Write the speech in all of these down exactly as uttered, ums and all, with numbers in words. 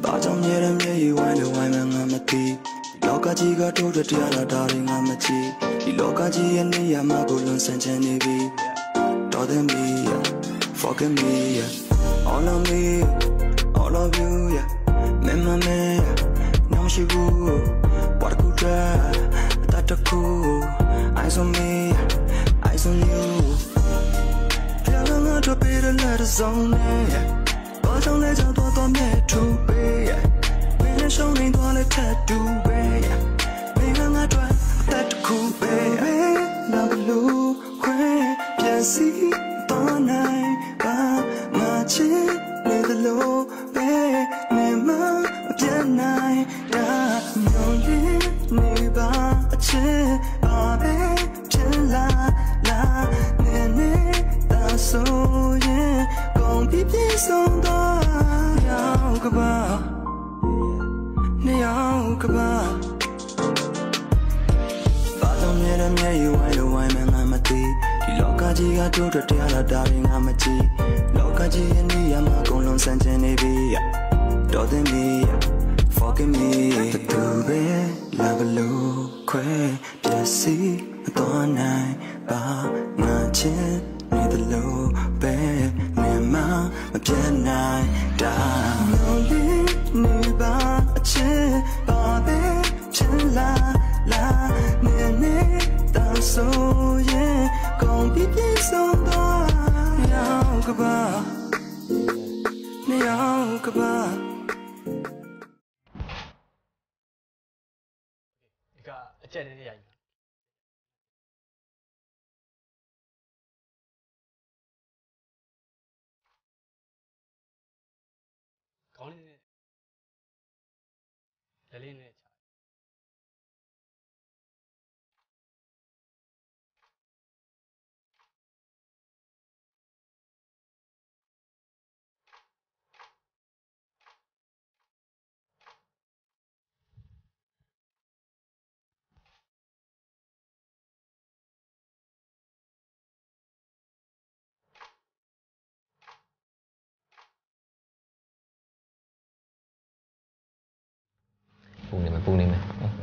Bajam yere me wine wine ngamati. Loka jiga to the tiara darling ngamati. Loka ji and the yamagulun sanchani be. Tell me, forgive me, all of me, all of you, yeah. Mema me, namushigu, what could try, that a cool, eyes on me, eyes on you. Telling her to be the letters on me, but don't let her do me to be. When it's only one a tattoo, baby. Maybe I try that cool, baby. Love blue, queen, Jesse, born night, but my chin, little low, baby. Nema, bien night, da, no, neba, a chin, baby, chin la, la, nene, that's so, yeah, gon' be peace on the Yaukaba, Yaukaba. Bottom near the me, you are the wine and I'm a tea. Loka ji got to the tiara darling, I'm a tea. Loka ji and the Yamagon Santanavia. Don't me, forgive me. The two bed, love a look, quay, Jesse, don't I, ba, my chin, near the low bed, near my, a pen night, da. No, near ba, a chin, baby, chin la, la, nene, that's so, yeah, gon' be peace on the Yaukaba, Yaukaba. Chết đến vậy. Có lên này. Để lên này. Pung đi mày, pung đi mày.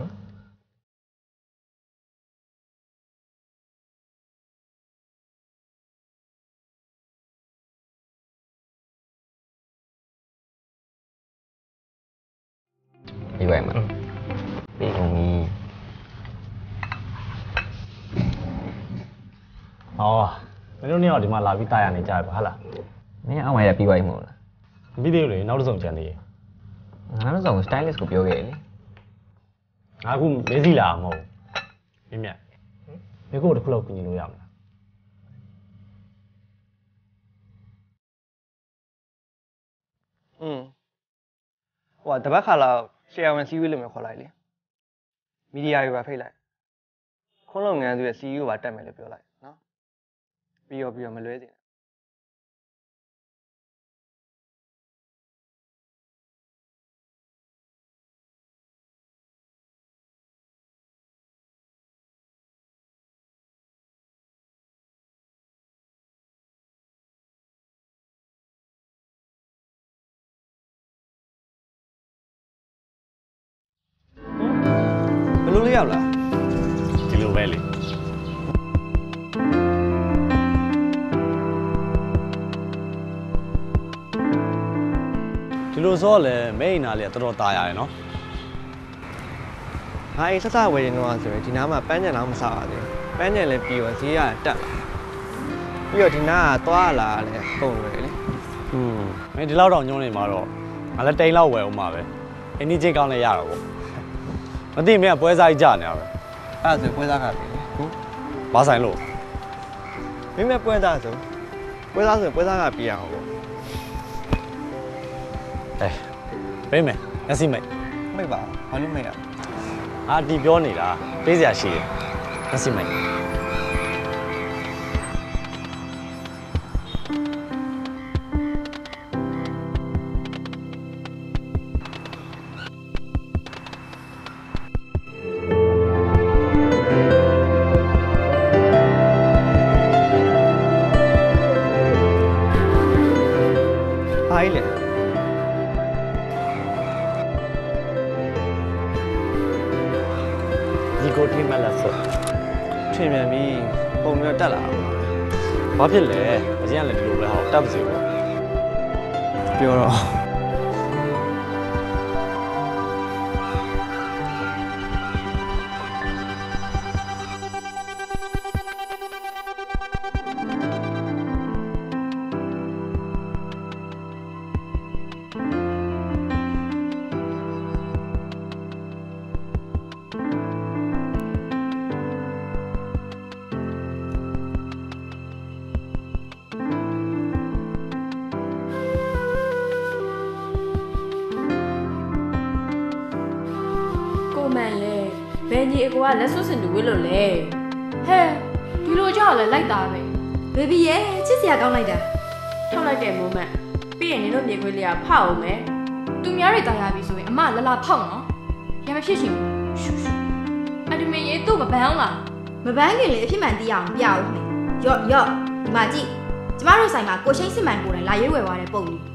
Đi quen mà. Đi con đi. Ồ, mấy đứa nhỏ thì mà làm cái tay này chạy hả là? Mấy ông mày là đi quen một. Video này nó dùng chuyện gì? Nó dùng stylist của biểu hiện. À cũng mấy gì là màu. Em nhỉ? Mấy cô được lâu cũng nhìn được. Ừ. Ủa, tập bác là share one xê e ô lên mà khỏi lại đi. Media vào phải lại. Không lâu ngày rồi xê e ô vào tay mày lại biểu lại, nó. Biểu biểu mà lưới gì. Lúc lấy đâu là? Đi lưu về liền. Đi lưu số là mấy nào là tôi tay ai nó? Ai sát sát về nó rồi thì nó mà bán nhà nó không sao thì bán nhà là biểu thì à đặt. Bây giờ thì nó toa là là công rồi đấy. Ừ. Mấy đi lâu đâu nhung này mà rồi. Mà là tay lâu về ông mà về. Anh đi chơi con này à rồi. Mà tìm mẹ bữa ra chả nè. À rồi bữa ra cả. Ba sai luôn. Mấy mẹ bữa ra rồi. Bữa ra rồi bữa ra cả biểu. Ê. Mấy mẹ, nhá xin mày. Mấy bảo, hỏi đi mày à. À đi biểu này là, bây giờ xí. Nhá xin mày. ကိုထိမှတ်လက်ဆိုထင်မြန်ပြီပုံမျိုးတက်လာအောင်ဘာဖြစ်လဲအရင်ကလည်းဒီလိုပဲဟောတက်ပါစေပေါ့ပြောတော့ဘယ်ကြီးအကွာလက်စွပ်စင်တူဝစ်လို့လဲဟဲ့ဒီလိုကြောက်လဲလိုက်တာပဲဘေဘီရဲ့ချစ်စရာကောင်းလိုက်တာထောက်လိုက်တဲ့မိုးမန့်ပြီးရင်နင်တို့မြေခွေးလေးကဖောက်အောင်မယ်သူများတွေတာယာပြီဆိုရင်အမလလဖောက်နော်ရမဖြစ်ရှင်ရှူရှူအဒမင်ရဲ့သူ့မပန်းလားမပန်းခင်လေအဖြစ်မှန်သိအောင်ပြအောင်လေရော့ရော့ဒီမှာကြည့်ကျမတို့ဆိုင်မှာကိုရှိန်စစ်မှန်ကိုလည်းလာရွေးဝယ်သွားတဲ့ပုံလေး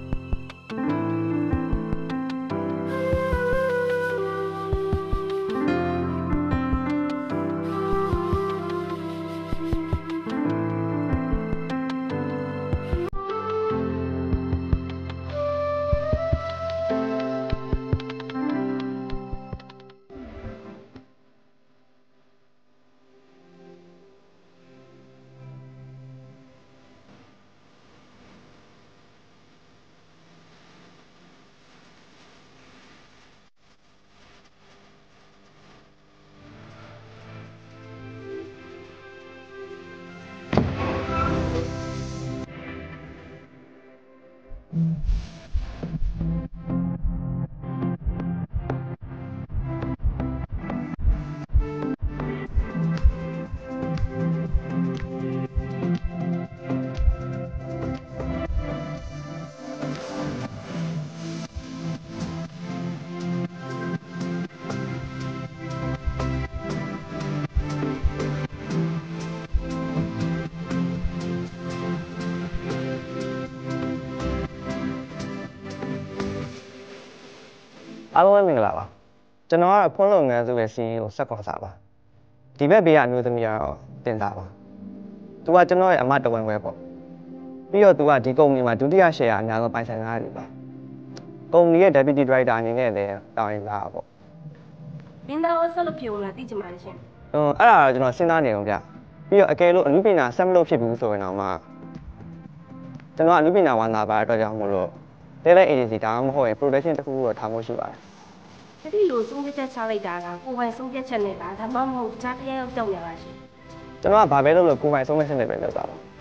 အားလုံးပဲမင်္ဂလာပါကျွန်တော်ကတော့ဖွင့်လုပ်ငန်းစုရဲ့ C E O ဆက်ခွန်စာပါဒီဘက်ဘေးကအမျိုးသမီးကတော့တင်စားပါသူကကျွန်တော်ရဲ့အမတဝန်ခွဲပေါ့ပြီးတော့သူကဒီကုမ္ပဏီမှာဒုတိယ share အများဆုံးပိုင်ဆိုင်ထားတယ်ပါကုမ္ပဏီရဲ့ deputy director အနေနဲ့လည်းတာဝန်လာပေါ့မင်းသားဆက်လို့ဖြစ်ဦးလားသိချင်ပါလေရှင်ဟိုအဲ့ဒါတော့ကျွန်တော်စဉ်းစားနေအောင်ဗျပြီးတော့အကယ်လို့အနုပညာဆက်မလို့ဖြစ်ဘူးဆိုရင်တော့မှကျွန်တော်အနုပညာဝန်သားပါအတွက်ကြောင့်မို့လို့တဲ့တဲ့ agency ဒါမှမဟုတ်ရင် production တစ်ခုခုတော့ထားဖို့ရှိပါတယ်။ဒီလိုဆုံးဖြတ်ချက်ချလိုက်တာကကိုယ်ပိုင်ဆုံးဖြတ်ချက်နဲ့လားဒါမှမဟုတ်ကြားတရားရောက်ကြောက်ရပါရှင်။ကျွန်တော်ကဘာပဲလုပ်လို့ကိုယ်ပိုင်ဆုံးဖြတ်ချက်နဲ့ပဲလုပ်တာပါ။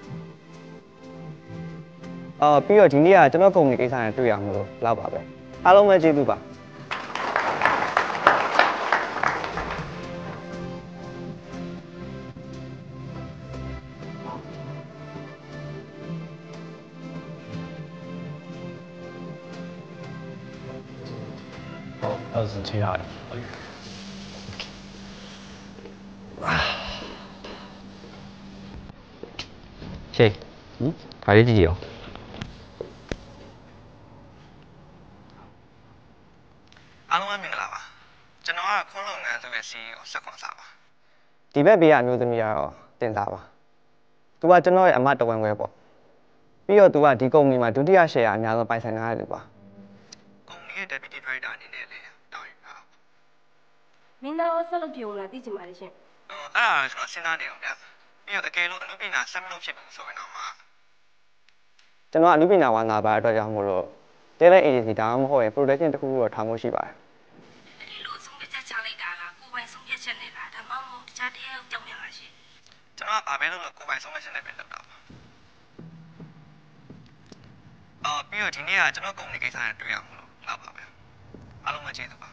အော်ပြီးတော့ဒီနေ့ကကျွန်တော်ကုမ္ပဏီကိစ္စနဲ့တွေ့ရမလို့လောက်ပါပဲ။အားလုံးပဲကျေးဇူးပါ။二十七号。 谢，嗯，还是自己哦。 အားလုံးပဲမင်္ဂလာပါကျွန်တော်ကခွန်းလုပ်ငန်းဆိုတဲ့ C E O ဆက်ခွန်စာပါဒီဘက်ဘေးကအမျိုးသမီးကတော့တင်စားပါသူကကျွန်တော်ရဲ့အမတဝန်ခွဲပေါ့ပြီးတော့သူကဒီကုမ္ပဏီမှာဒုတိယ share အများဆုံးပိုင်ဆိုင်ထားတယ်ပါကုမ္ပဏီရဲ့ deputy director အနေနဲ့လည်းတောင်းရပါမင်းသားဆက်လို့ပြောလားသိချင်ပါလေရှင်ဟိုအဲ့ဒါကျွန်တော်စဉ်းစားနေအောင်ဗျပြီးတော့အကယ်လို့အနုပညာဆက်မလို့ဖြစ်ဘူးဆိုရင်တော့မှကျွန်တော်အနုပညာဝန်သားပါအတွက်ကြောင့်မို့လို့တဲ့တဲ့ agency ဒါမှမဟုတ်ရင် production တစ်ခုခုတော့ထားဖို့ရှိပါတယ်ဒီလိုဆုံးဖြတ်ချက်ချလိုက်တာကကိုယ်ပိုင်ဆုံးဖြတ်ချက်နဲ့လားဒါမှမဟုတ်တခြားတရားရောက်ကြောက်ရပါရှင်ကျွန်တော်ကဘာပဲလုပ်လို့ကိုယ်ပိုင်ဆုံးဖြတ်ချက်နဲ့ပဲလုပ်တာပါအော်ပြီးတော့ဒီနေ့ကကျွန်တော်ကုမ္ပဏီကိစ္စနဲ့တွေ့ရမှာလို့လောက်ပါပဲအားလုံးပဲကျေးဇူးပါ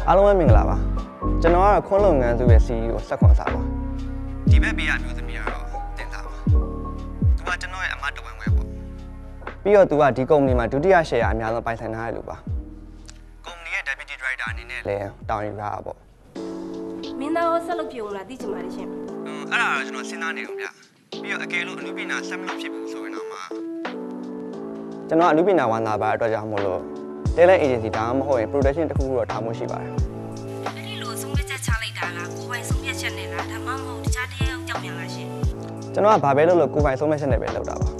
အားလုံးပဲမင်္ဂလာပါကျွန်တော်ကတော့ခွန်းလုပ်ငန်းစုရဲ့ C E O ဆက်ခွန်စာပါဒီဘက်ဘေးကအမျိုးသမီးကတော့တင်တာပါသူကကျွန်တော်ရဲ့အမတဝင်းဝဲပေါ့ပြီးတော့သူကဒီကုမ္ပဏီမှာဒုတိယ share အများဆုံးပိုင်ဆိုင်ထားရလို့ပါကုမ္ပဏီရဲ့ deputy director အနေနဲ့လည်းတောင်းယူရတာပေါ့မင်းသားဆက်လုပ်ပြုံလားသိချင်ပါတယ်ရှင်อืมအဲ့ဒါတော့ကျွန်တော်စဉ်းစားနေအောင်ဗျပြီးတော့အကယ်လို့အနုပညာဆက်မလုပ်ဖြစ်ဘူးဆိုရင်တော့မှကျွန်တော်အနုပညာဝန်သားပါအတွက်ကြောင့်မို့လို့တဲလဲ agency ဒါမှမဟုတ်ရင် production တစ်ခုခုတော့ထားမှုရှိပါတယ်အဲ့ဒီလိုဆုံးဖြတ်ချက်ချလိုက်တာလားကိုယ်ပိုင်ဆုံးဖြတ်ချက်နဲ့လားဒါမှမဟုတ်တခြားတရားကြောင့်များလားရှင်ကျွန်တော်ကဘာပဲလုပ်လို့ကိုယ်ပိုင်ဆုံးဖြတ်ချက်နဲ့ပဲလုပ်တာပါ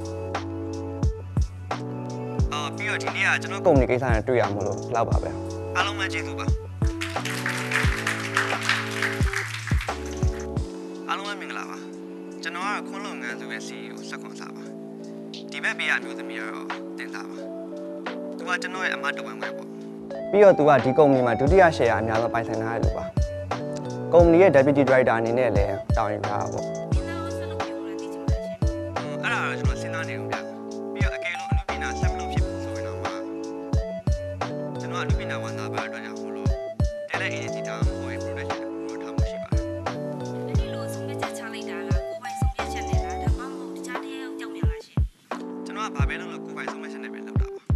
အော်ပြီးတော့ဒီနေ့ကကျွန်တော်ကုမ္ပဏီကိစ္စနဲ့တွေ့ရမို့လို့လောက်ပါပဲအားလုံးပဲကျေးဇူးပါအားလုံးပဲမင်္ဂလာပါကျွန်တော်ကတော့ခွန်းလုပ်ငန်းစုရဲ့ C E O ဆက်ခွန်စာပါဒီဘက်ဘေးကအမျိုးသမီးကတော့တင်တာပါသူကကျွန်တော်ရဲ့အမတဝင်းဝဲပေါ့ပြီးတော့သူကဒီကုမ္ပဏီမှာဒုတိယ share အများဆုံးပိုင်ဆိုင်ထားရလို့ပါကုမ္ပဏီရဲ့ deputy director အနေနဲ့လည်းတောင်းယူထားတာပေါ့အဲ့ဒါတော့ကျွန်တော်စဉ်းစားနေအောင်ဗျပြီးတော့အကယ်လို့အနုပညာဆက်မလုပ်ဖြစ်ဘူးဆိုရင်တော့မှကျွန်တော်အနုပညာဝန်သားပါအတွက်ကြောင့်မို့လို့တဲလဲ agency ဒါမှမဟုတ်ရင် production တစ်ခုတော့ထားမှုရှိပါတယ်အဲ့ဒီလိုဆုံးဖြတ်ချက်ချလိုက်တာလားကိုယ်ပိုင်ဆုံးဖြတ်ချက်နဲ့လားဒါမှမဟုတ်တခြားတရားကြောင့်များလားရှင်ကျွန်တော်ကဘာပဲလုပ်လို့ကိုယ်ပိုင်ဆုံးဖြတ်ချက်နဲ့ပဲလုပ်တာပါ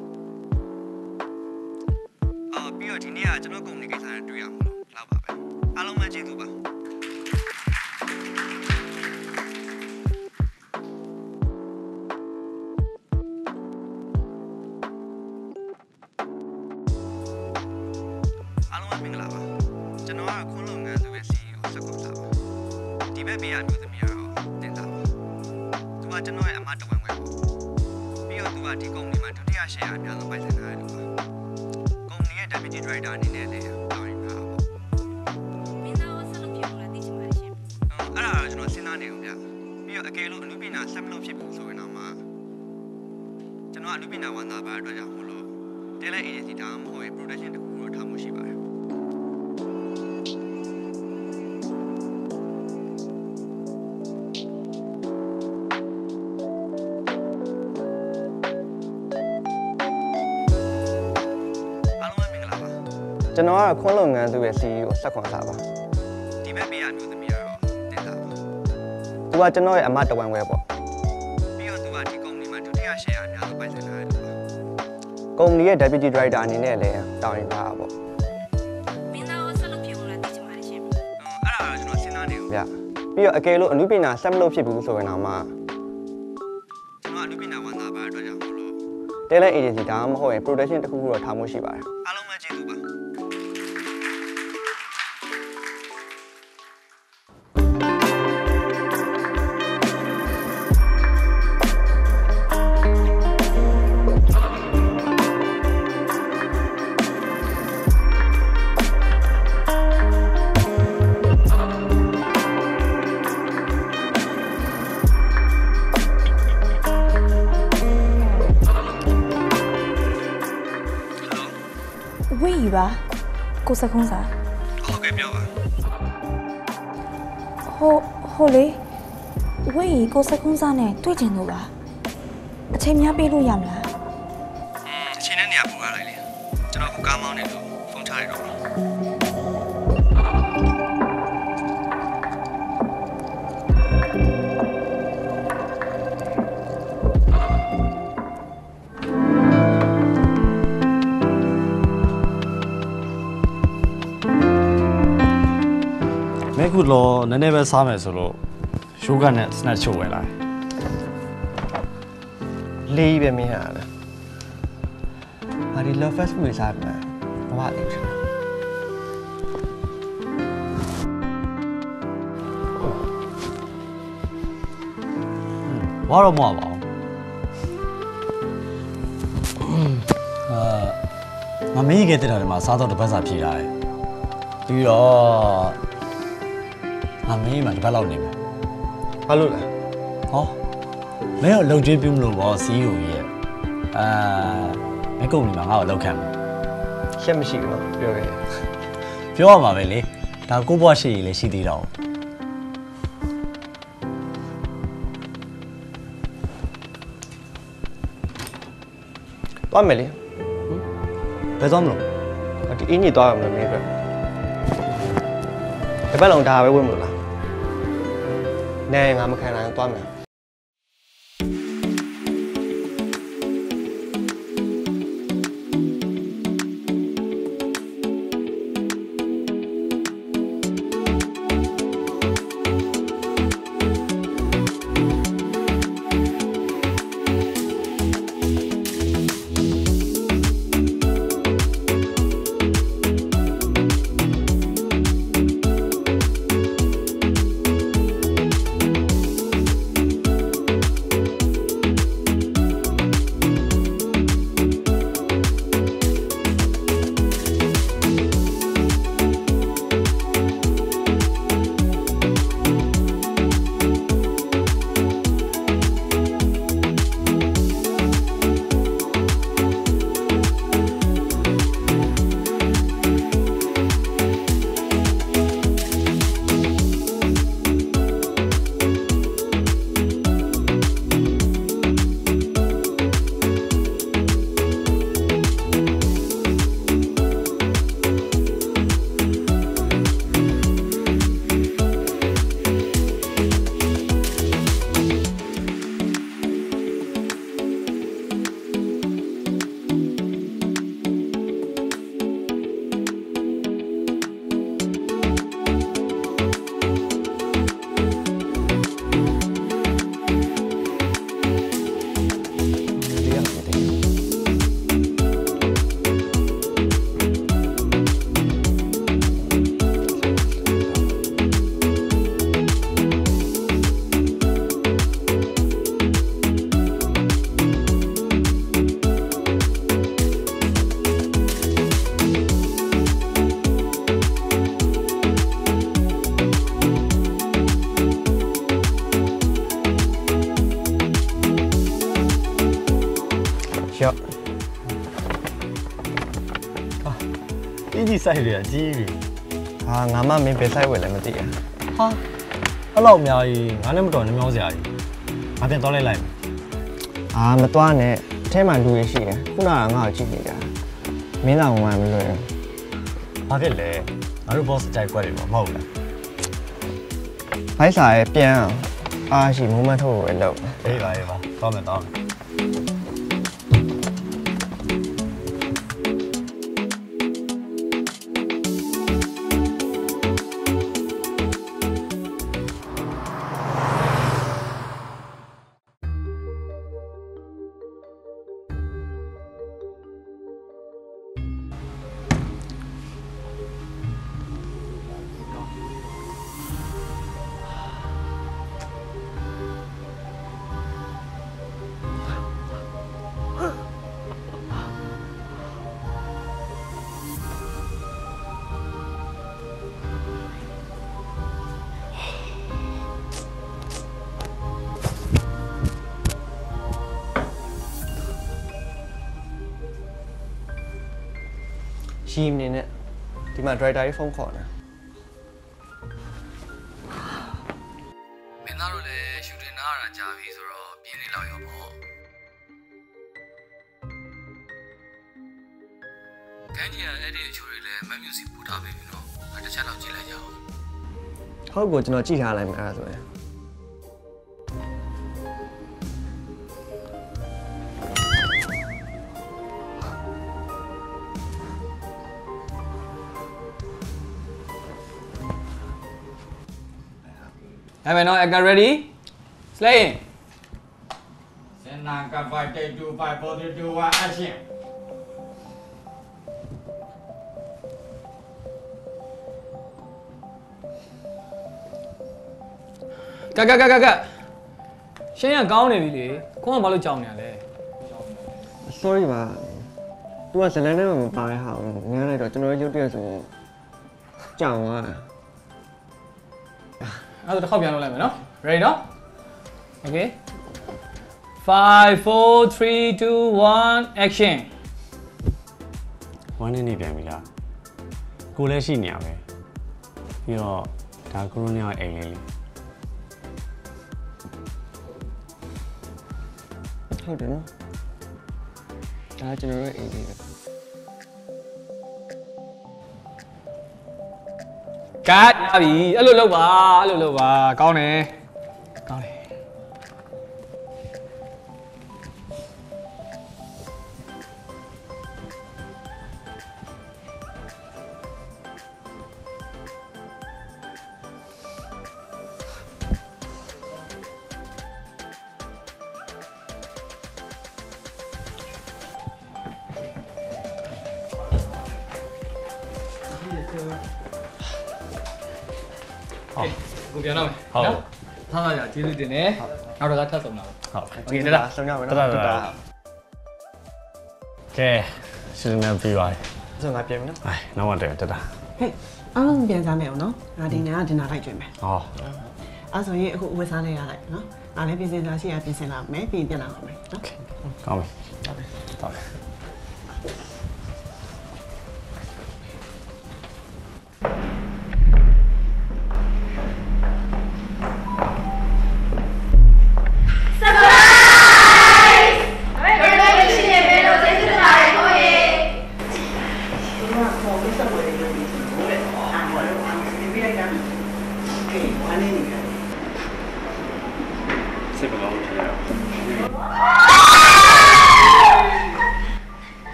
အော်ပြီးတော့ဒီနေ့ကကျွန်တော်ကုမ္ပဏီကိစ္စနဲ့တွေ့ရမှာလို့လောက်ပါပဲအားလုံးပဲကျေးဇူးပါအားလုံးပဲမင်္ဂလာပါကျွန်တော်ကခွန်းလုပ်ငန်းစုရဲ့ C E O ဆက်ခွန်စာပါဒီဘက်ဘေးကအမျိုးသမီးကတော့တင်တာပါသူကကျွန်တော်ရဲ့အမတဝင်းဝဲပေါ့ပြီးတော့သူကဒီကုမ္ပဏီမှာဒုတိယ share အများဆုံးပိုင်ဆိုင်ထားရလို့ပါကုမ္ပဏီရဲ့ deputy director အနေနဲ့လည်းတောင်းယူထားတာပေါ့မင်းသားဆက်လုပ်ပြုံလားသိချင်ပါတယ်ရှင်အဲ့ဒါတော့ကျွန်တော်စဉ်းစားနေအောင်ဗျပြီးတော့အကယ်လို့အနုပညာဆက်မလုပ်ဖြစ်ဘူးဆိုရင်တော့မှကျွန်တော်အနုပညာဝန်သားပါအတွက်ကြောင့်မို့လို့တဲလဲ agency ဒါမှမဟုတ်ရင် production တစ်ခုခုတော့ထားမှုရှိပါတယ်ကျွန်တော်ကခွန်းလုပ်ငန်းစုရဲ့ C E O ဆက်ခွန်စာပါဒီဘက်ဘေးကအမျိုးသမီးကတော့တင်တာပါသူကကျွန်တော်ရဲ့အမတဝင်းဝဲပေါ့ပြီးတော့သူကဒီကုမ္ပဏီမှာဒုတိယ share အများဆုံးပိုင်ဆိုင်ထားရလို့ပါကုမ္ပဏီရဲ့ deputy director အနေနဲ့လည်းတောင်းယူထားတာပေါ့မင်းသားဆက်လုပ်ပြုံလားသိချင်ပါတယ်ရှင်အဲ့ဒါတော့ကျွန်တော်စဉ်းစားနေအောင်ဗျပြီးတော့အကယ်လို့အနုပညာဆက်မလုပ်ဖြစ်ဘူးဆိုရင်တော့မှကျွန်တော်အနုပညာဝန်သားပါအတွက်ကြောင့်မို့လို့တဲလဲ agency ဒါမှမဟုတ်ရင် production တစ်ခုခုတော့ထားမှုရှိပါတယ်အားလုံးပဲကျေးဇူးပါဝေးယူပါကိုစကုန်းစာဟုတ်ကဲ့ပြောပါဟိုဟိုလေဝေးကိုစကုန်းစာနဲ့တွေ့ချင်လို့ပါအချိန်များပေးလို့ရမလားอืมအချိန်နဲ့နေရာပို့ရလိုက်လေကျွန်တော်ကကားမောင်းနေလို့ဖုန်းချလိုက်တော့မဲခုလောနည်းနည်းပဲစားမယ်ဆိုလို့ရှိုးကနဲ့ snack ချို့ဝယ်လာတယ်လေးပဲမင်းဟာလားဘာဒီ love fast food စားမှာဘာလဲဘာတော့မဟုတ်ပါဘူးအာမမေးခဲ့တဲ့တယ်မှာစားတော့တစ်ပတ်စာဖြေလာတယ်ပြီးတော့ငါမင်းမှတစ်ပတ်လောက်နေမယ်ဘာလို့လဲဟောမင်းတော့လုံကျွေးပြမလို့ပေါ့ C E O ကြီးရဲ့အာမင်းကုမ္ပဏီမှာငါ့ကိုလောက်ခံမယ်ရှက်မရှိဘူးနော်ပြောခဲ့ပြောရမှာပဲလေဒါကိုဘွားရှိရည်လည်းရှိသေးတော့သွားမယ်လေဘယ်သွားမလို့ဒီအင်းကြီးသွားရမလို့မင်းပဲဒီဘက်လုံးဒါပဲဝင်မလို့လားနဲငါမခံနိုင်သွားမယ်အင်းကြီးစိုက်တွေကကြီးပြီဟာငါမှမင်းပဲစိုက်ဝယ်လည်းမသိရဟာအဲ့လောက်အများကြီးငါနဲ့မတော်နှမျောစရာကြီးငါပြန်သွားလိုက်လိုက်အာမသွားနဲ့အထဲမှာလူရရှိတယ်ခုနကငါ့ကိုကြည့်နေတာမင်းတော်ကမလွယ်ဘာဖြစ်လဲငါတို့ boss ကြိုက်ကွက်တယ်မဟုတ်လားဖိုက်စာရဲ့ပြန်အားရှိ moment ထုတ်ကိုလောက်အေးပါအေးပါသွားမယ်သွားမယ်ရှိမနေနဲ့ဒီမှာ driver ဖုန်းခေါ်နေမင်းသားတို့လည်းရှူတင်နားရတာကြာပြီဆိုတော့ပြင်းနေလောက်ရောပေါ့ခန်းကြီးကအဲ့ဒီအချိုးတွေလည်းမက်မြူစီပူထားပြီနော်အဲ့တစ်ချက်လောက်ကြည့်လိုက်ရအောင်ဟုတ်ကိုကျွန်တော်ကြည့်ထားလိုက်မယ်အဲ့ဒါဆိုရင် Hey man, now actor ready? Slaying. Senaka five, take two, five, four, three, two, one, action. Cut, cut, cut, cut, cut. ရှင်းရကောင်းနေပြီလေခွန်းကဘာလို့ကြောင်နေရလဲ sorry ပါ तू ကဇလန်းထဲမှာမပါတဲ့ဟာကိုငန်းလိုက်တော့ကျွန်တော်ရုပ်တရက်ဆိုကြောင်သွားအဲ့ဒါတစ်ခေါက်ပြန်လုပ်လိုက်မယ်နော် ready နော် okay five four three two one action ဝမ်းနေနေပြန်ပြီလားကိုလည်းရှိနေရပဲပြီးတော့ဒါကိုရိုနီယာအိမ်လေးလေးဟုတ်တယ်နော်ဒါကျွန်တော်ရဲ့အိမ်လေးပဲ Cắt đi, alo lâu bà, alo lâu bà, con này, con này. Cô biết không? Không. Thằng nào giờ chỉ được tiền này, nào đó thắt xong nào. Không. Ok, đây là xong nhau rồi. Đây là. Ok, xin em đi vào. Giờ ngài biết không? Ai, nó hoàn thành, thật à? Hey, anh không biết sao mèo nó, ngài đi nè, đi nào lại chuyện mày. Ồ. À, rồi vậy, cô uống sao này lại, nó, anh ấy biết gì là gì, biết gì là mấy biết tiền nào không mày, nó. Không. Không.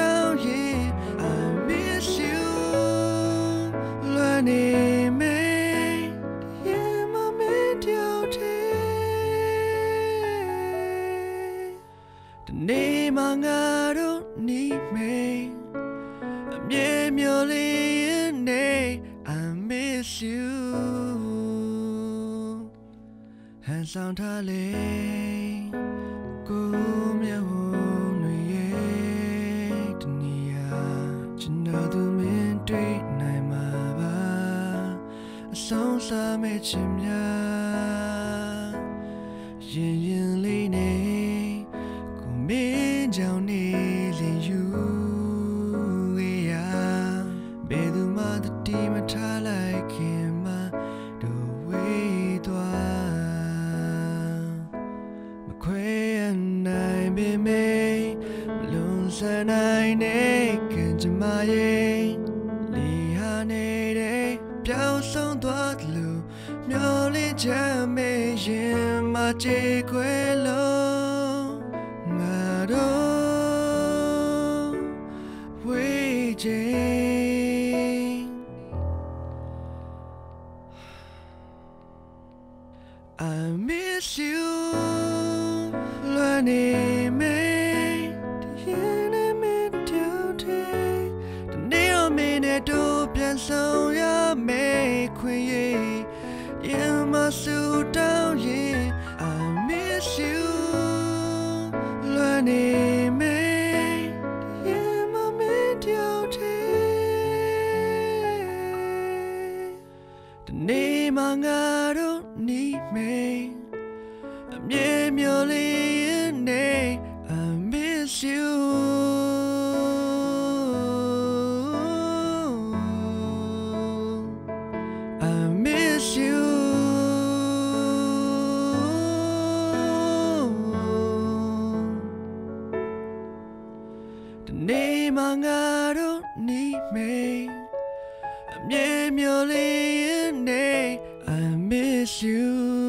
Learning me The name I don't need me. I'm yeah, I miss you. Hands on Tale, go me home, yeah, Tania. Chinadu min dui nai ma ba. A song sa me chimya. Yin yin li ne, go min jiao ni li you. Yeah, bedu ma the team a try like him. The way to and I be me, balloons and I naked to my Liane, Piao Song Dwadlu, Mjoli Jame, my Chiquelo, Mado, waiting. I miss you. Learning me, the enemy duty. The near minute to plan so ya make queen. You must suit down, yeah. I miss you. Learning me, the enemy duty. The name I don't need me. I'm yeah, I miss you. I miss you. The name I don't need me. I'm yeah, I miss you.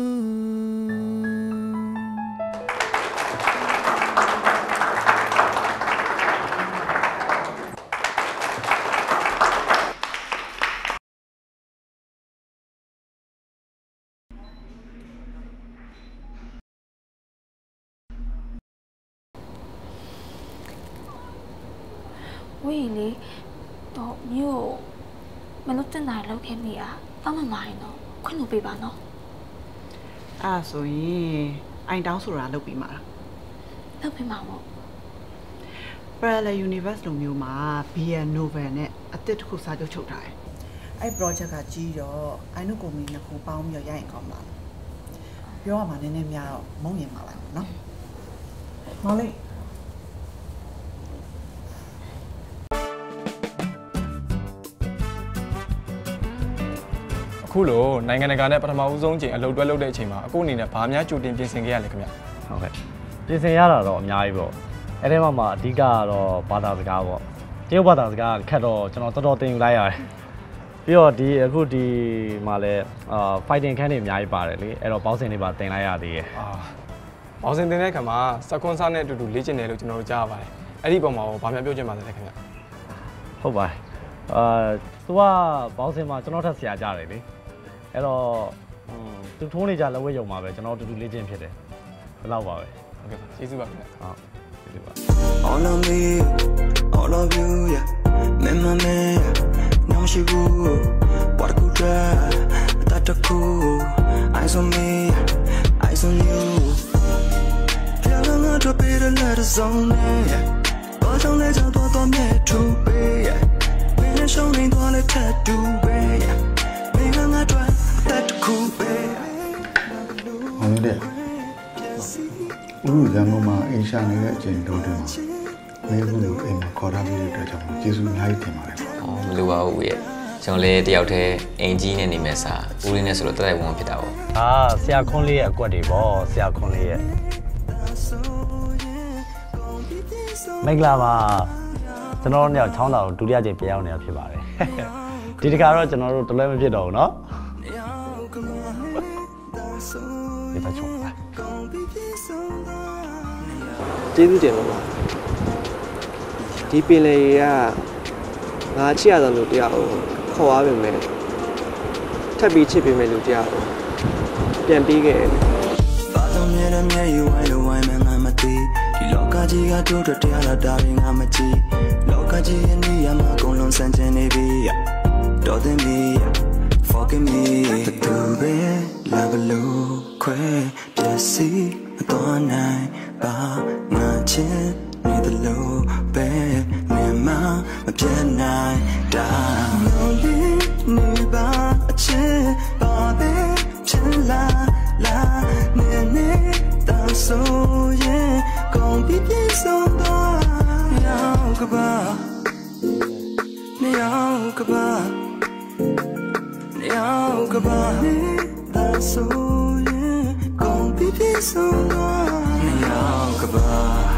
Really? Don't you? Mình lúc trên này lâu thêm gì à? Tao mà mày nó, khuyên nó bị bà nó. À rồi, anh đóng sổ ra lâu bị mà. Lâu bị mà không? Parallel Universe luôn nhiều mà, bê en novel nè, ở tết khu xa cho chụp lại. Anh project cả chi rồi, anh nó cùng mình là khu bao nhiêu gia đình còn mà. Biểu mà nên em nhà mong gì mà lại, nó. Nói đi. Cool, nãy ngày này bắt đầu dùng chỉ lâu đôi lâu đấy chỉ mà, cô nhìn là phá nhá chủ tiền tiền sinh cái này cái gì? Ok, tiền sinh ra rồi, nhảy bộ. Ở đây mà mà đi cả rồi, bắt đầu cái bộ. Tiêu bắt đầu cái khát rồi, cho nó tao tao tiền lại rồi. Bây giờ đi,အခုဒီမှာလဲအာ fighting ခန်းတွေအများကြီးပါတယ်လေအဲ့တော့ဘောင်းစင်တွေပါတင်လိုက်ရသေးတယ်အာဘောင်းစင်တင်တဲ့ခါမှာစကွန်ဆာနဲ့အတူတူလေ့ကျင့်တယ်လို့ကျွန်တော်တို့ကြားရပါတယ်အဲ့ဒီပုံမှာဘာမှပြောချင်ပါသလဲခင်ဗျဟုတ်ပါတယ်အာသူကဘောင်းစင်မှာကျွန်တော်ထက်ဆရာကြတယ်လေအဲ့တော့သူထိုးနေကြလက်ဝဲယုံမှာပဲကျွန်တော်တူတူလေ့ကျင့်ဖြစ်တယ်ဘယ်လောက်ပါပဲဟုတ်ကဲ့ကျေးဇူးပါခင်ဗျဟုတ်ကျေးဇူးပါ All of me all of you yeah man man man I'm she good what a good drive that a cool eyes on me eyes on you feel like to be the letter zone yeah but don't let you do to me to be yeah when you show me to let tattoo be yeah when I try that cool be ဟုတ်တယ်ဦးရန်ကုန်မှာအင်ရှာနေတဲ့အချိန်တုန်းကမင်းကလည်းအိမ်မှာခေါ်ထားပြီးတဲ့အတွက်ကြောင့်ကျေးဇူးအများကြီးတင်ပါတယ်။အော်မလိုပါဘူးရဲ့။ကျွန်တော်လည်းတယောက်တည်းအိမ်ကြီးနဲ့နေမဲ့စာဦးလေးနဲ့ဆိုတော့တက်တိုက်ဝန်းဖြစ်တာပေါ့။အာဆရာခွန်းလေးရဲ့အကွက်တွေပေါ့ဆရာခွန်းလေးရဲ့။မင်္ဂလာပါကျွန်တော်တို့ညချောင်းတော်ဒုတိယကြိမ်ပြန်ရောက်နေတာဖြစ်ပါတယ်။ဒီတခါတော့ကျွန်တော်တို့တလွဲမဖြစ်တော့ဘူးနော်။ဒီဖက်ချုံပါကျေးဇူးတင်ပါဒီပင်လေကငါချစ်ရတဲ့လူတရားကိုခေါ်ရပါမယ်ထပ်ပြီးချစ်ပေးမယ်လူတရားကိုပြန်ပြီးခဲ့တယ်ဘာကြောင့်မြဲတမ်းမြဲယူဝိုင်းလို့ဝိုင်းမှငါမသိဒီလောကကြီးကတို့တို့တရားလာတာရင်ငါမကြည့်လောကကြီးရဲ့နေရာမှာအကုန်လုံးစံချင်နေပြီတော်တဲ့မီ Forgive me တူပဲလာဘလို့ခွဲပြစီမတော်နိုင်ပါငါချစ်နေတယ်လို့ပဲနေမှာမပြတ်နိုင်တာနေပါအချစ်ပါပဲဖြစ်လာလာနေနေတောင်ဆိုရင်ကုန်ပြီးပြည့်စုံတော့ရောက်ကပါနေရောက်ကပါနေရောက်ကပါတောင်ဆိုရင်ကုန်ပြီးပြည့်စုံတော့ရောက်ကပါ